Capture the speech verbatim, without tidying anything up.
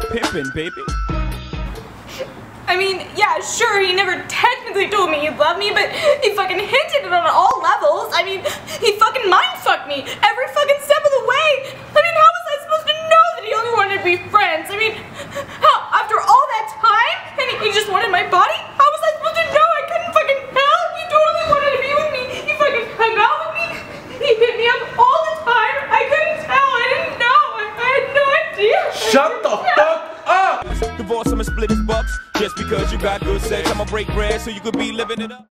pimpin', baby. I mean, yeah, sure, he never technically told me he loved me, but he fucking hinted it on all levels. I mean, he fucking mind-fucked me every fucking step of the way. I mean, how was I supposed to know that he only wanted to be friends? I mean, how, after all that time, and he, he just wanted my body? How was I supposed to know? I couldn't fucking tell. He totally wanted to be with me. He fucking hung out with me. He hit me up all the time. I couldn't tell. I didn't know. I, I had no idea. Shut the fuck up! Divorce him and split his bucks. Just because you got good sex, I'ma break bread so you could be living it up.